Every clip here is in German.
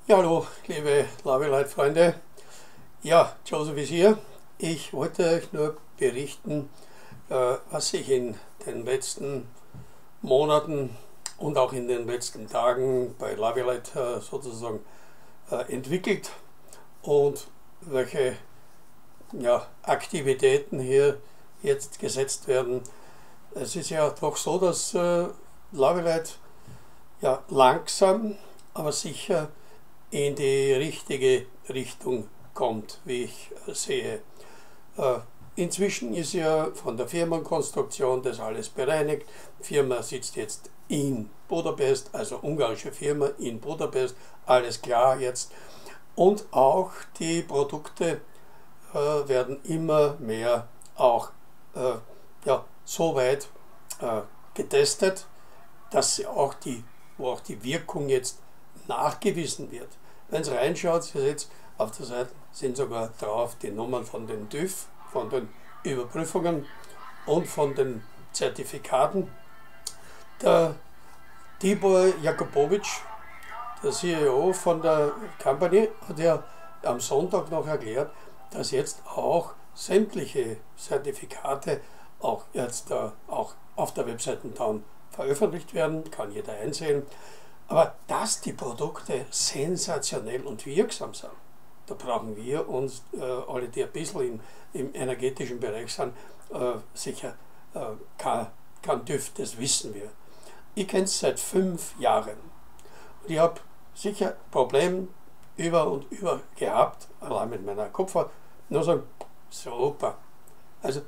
Ja, hallo, liebe Lovelight-Freunde. Ja, Joseph ist hier. Ich wollte euch nur berichten, was sich in den letzten Monaten und auch in den letzten Tagen bei Lovelight sozusagen entwickelt und welche Aktivitäten hier jetzt gesetzt werden. Es ist ja doch so, dass Lovelight langsam, aber sicher in die richtige Richtung kommt, wie ich sehe. Inzwischen ist ja von der Firmenkonstruktion das alles bereinigt. Die Firma sitzt jetzt in Budapest, also ungarische Firma in Budapest, alles klar jetzt. Und auch die Produkte werden immer mehr auch so weit getestet, dass sie wo auch die Wirkung jetzt nachgewiesen wird. Wenn es reinschaut, jetzt auf der Seite sind sogar drauf die Nummern von den TÜV, von den Überprüfungen und von den Zertifikaten. Der Tibor Jakubovic, der CEO von der Company, hat ja am Sonntag noch erklärt, dass jetzt auch sämtliche Zertifikate auch jetzt auch auf der Webseite dann veröffentlicht werden, kann jeder einsehen. Aber dass die Produkte sensationell und wirksam sind, da brauchen wir uns, alle die ein bisschen im energetischen Bereich sind, sicher kein TÜV, das wissen wir. Ich kenne es seit 5 Jahren und ich habe sicher Probleme über und über gehabt, allein mit meiner Kupfer, nur sagen, super. Also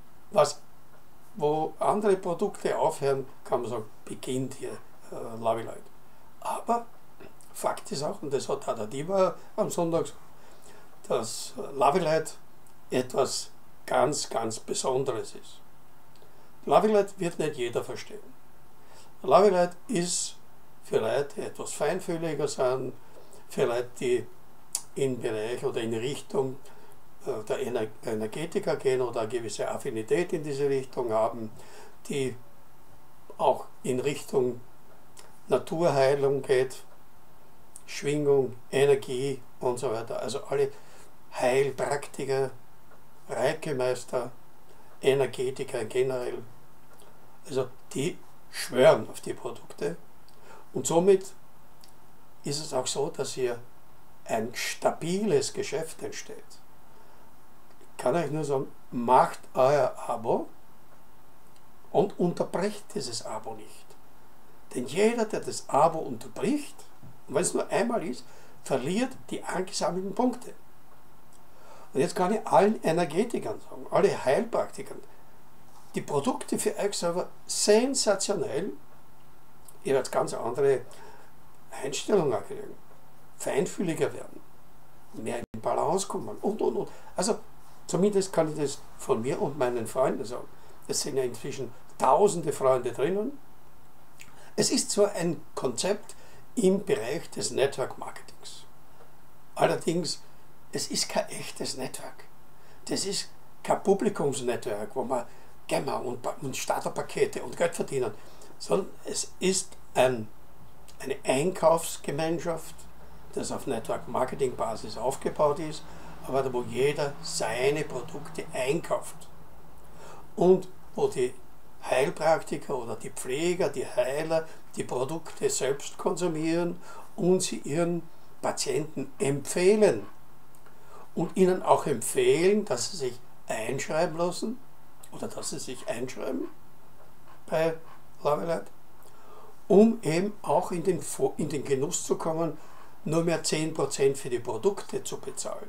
wo andere Produkte aufhören, kann man sagen, beginnt hier Lovelight. Aber Fakt ist auch, und das hat der Tibor am Sonntag gesagt, dass Lovelight etwas ganz, ganz Besonderes ist. Lovelight wird nicht jeder verstehen. Lovelight ist für Leute, die etwas feinfühliger sind, für Leute, die in Bereich oder in Richtung der Energetiker gehen oder eine gewisse Affinität in diese Richtung haben, die auch in Richtung Naturheilung geht, Schwingung, Energie und so weiter. Also alle Heilpraktiker, Reiki-Meister, Energetiker generell, also die schwören auf die Produkte und somit ist es auch so, dass hier ein stabiles Geschäft entsteht. Ich kann euch nur sagen, macht euer Abo und unterbrecht dieses Abo nicht. Denn jeder, der das Abo unterbricht, und wenn es nur einmal ist, verliert die angesammelten Punkte. Und jetzt kann ich allen Energetikern sagen, alle Heilpraktikern, die Produkte für euch selber sensationell, ihr werdet ganz andere Einstellungen kriegen, feinfühliger werden, mehr in Balance kommen und. Also zumindest kann ich das von mir und meinen Freunden sagen. Es sind ja inzwischen tausende Freunde drinnen. Es ist zwar ein Konzept im Bereich des Network Marketings. Allerdings, es ist kein echtes Network. Das ist kein Publikumsnetzwerk, wo man Gamma und Starterpakete und Geld verdienen, sondern es ist eine Einkaufsgemeinschaft, das auf Network Marketing Basis aufgebaut ist, aber wo jeder seine Produkte einkauft. Und wo die Heilpraktiker oder die Pfleger, die Heiler die Produkte selbst konsumieren und sie ihren Patienten empfehlen. Und ihnen auch empfehlen, dass sie sich einschreiben lassen oder dass sie sich einschreiben bei Lovelight, um eben auch in den Genuss zu kommen, nur mehr 10% für die Produkte zu bezahlen.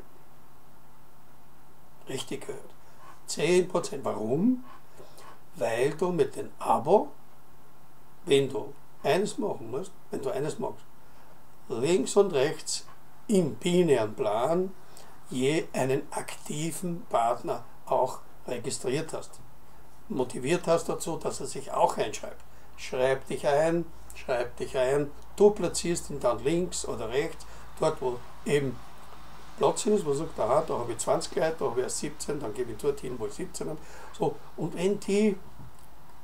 Richtig gehört. 10%. Warum? Weil du mit dem Abo, wenn du eines magst, links und rechts im binären Plan je einen aktiven Partner auch registriert hast. Motiviert hast dazu, dass er sich auch einschreibt. Schreib dich ein, du platzierst ihn dann links oder rechts, dort wo eben Platz ist, wo man sagt, aha, da habe ich 20 Leute, da habe ich erst 17, dann gebe ich dorthin, wo ich 17 habe. So, und wenn die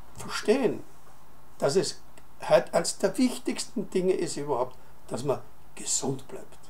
verstehen, dass es halt eines der wichtigsten Dinge ist überhaupt, dass man gesund bleibt.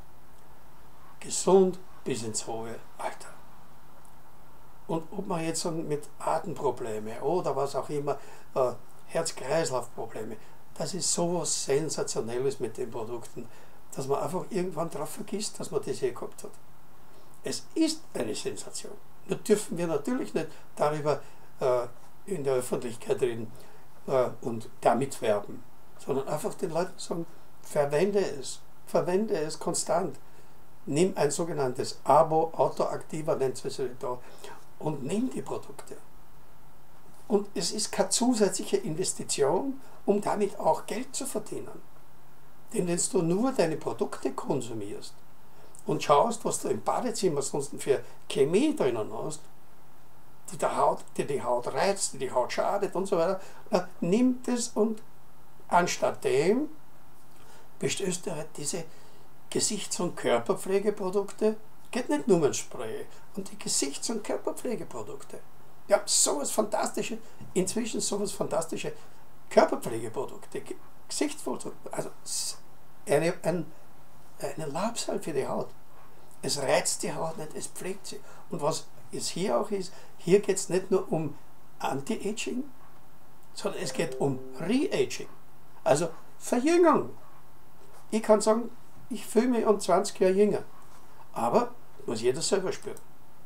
Gesund bis ins hohe Alter. Und ob man jetzt mit Atemprobleme oder was auch immer, Herz-Kreislauf-Probleme, das ist sowas Sensationelles mit den Produkten, dass man einfach irgendwann darauf vergisst, dass man das je gehabt hat. Es ist eine Sensation. Nur dürfen wir natürlich nicht darüber in der Öffentlichkeit reden und damit werben, sondern einfach den Leuten sagen, verwende es konstant. Nimm ein sogenanntes Abo, Autoaktiva nennt es da, und nimm die Produkte. Und es ist keine zusätzliche Investition, um damit auch Geld zu verdienen. Denn wenn du nur deine Produkte konsumierst und schaust, was du im Badezimmer sonst für Chemie drinnen hast, die die Haut reizt, die die Haut schadet und so weiter, nimm das und anstatt dem bestellst du halt diese Gesichts- und Körperpflegeprodukte, geht nicht nur um ein Spray, und die Gesichts- und Körperpflegeprodukte. Ja, sowas fantastische, inzwischen sowas fantastische Körperpflegeprodukte, Gesichtsprodukte, also eine Labsal für die Haut. Es reizt die Haut nicht, es pflegt sie. Und was es hier auch ist, hier geht es nicht nur um Anti-Aging, sondern es geht um Re-Aging, also Verjüngung. Ich kann sagen, ich fühle mich um 20 Jahre jünger, aber muss jeder selber spüren.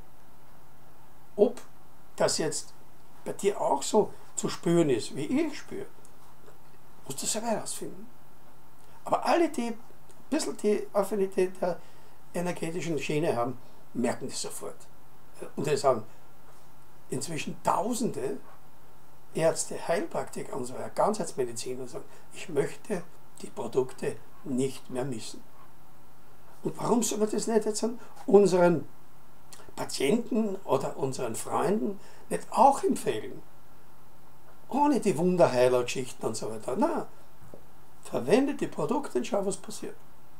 Ob das jetzt bei dir auch so zu spüren ist, wie ich spüre, musst du selber herausfinden. Aber alle, die ein bisschen die Affinität der energetischen Schiene haben, merken das sofort. Und es haben inzwischen Tausende Ärzte, Heilpraktiker und so weiter, Ganzheitsmediziner sagen, ich möchte die Produkte nicht mehr missen. Und warum soll man das nicht jetzt an unseren Patienten oder unseren Freunden nicht auch empfehlen? Ohne die Wunderheiler-Geschichten und so weiter. Nein, verwende die Produkte und schau, was passiert.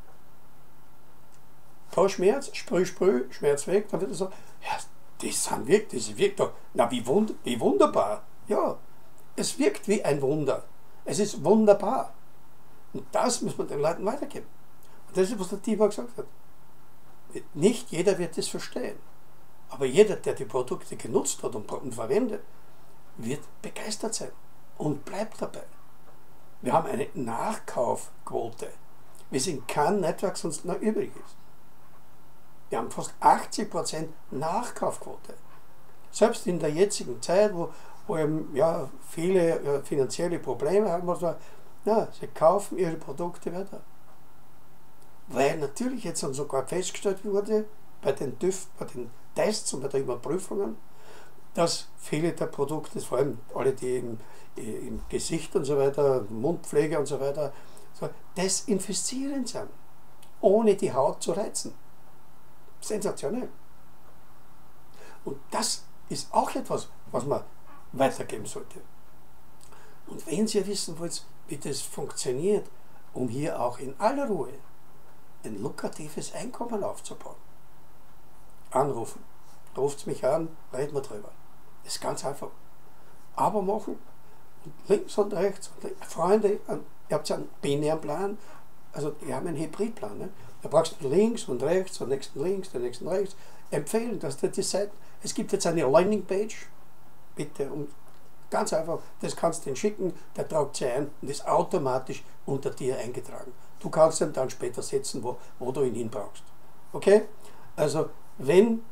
Da Schmerz, sprüh, Schmerz weg, dann wird er sagen, ja, das wirkt doch, na wie wunderbar. Ja, es wirkt wie ein Wunder. Es ist wunderbar. Und das muss man den Leuten weitergeben. Und das ist, was der Tibor gesagt hat. Nicht jeder wird das verstehen. Aber jeder, der die Produkte genutzt hat und verwendet, wird begeistert sein und bleibt dabei. Wir haben eine Nachkaufquote, wie es in keinem Network sonst noch übrig ist. Wir haben fast 80% Nachkaufquote. Selbst in der jetzigen Zeit, wo eben, ja, viele finanzielle Probleme haben, sie kaufen ihre Produkte weiter. Weil natürlich jetzt dann sogar festgestellt wurde, bei den Tests und bei den Überprüfungen, dass viele der Produkte, vor allem alle, die im Gesicht und so weiter, Mundpflege und so weiter, so desinfizierend sind, ohne die Haut zu reizen. Sensationell. Und das ist auch etwas, was man weitergeben sollte. Und wenn Sie wissen wollt, wie das funktioniert, um hier auch in aller Ruhe ein lukratives Einkommen aufzubauen, anrufen. Ruft mich an, reden wir drüber. Das ist ganz einfach. Aber machen, und links und rechts, Freunde, ihr habt ja einen binären Plan, also ihr habt einen Hybridplan. Ne? Da brauchst du links und rechts, den nächsten links, den nächsten rechts. Empfehlen, dass du die Seiten, es gibt jetzt eine Landingpage, bitte, und ganz einfach, das kannst du den schicken, der tragt sie ein und ist automatisch unter dir eingetragen. Du kannst ihn dann später setzen, wo du ihn hin brauchst. Okay? Also, wenn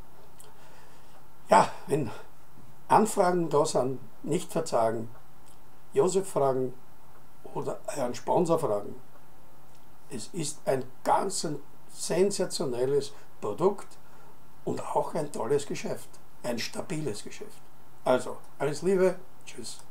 Anfragen da sind, nicht verzagen, Josef fragen oder einen Sponsor fragen. Es ist ein ganz sensationelles Produkt und auch ein tolles Geschäft, ein stabiles Geschäft. Also, alles Liebe, tschüss.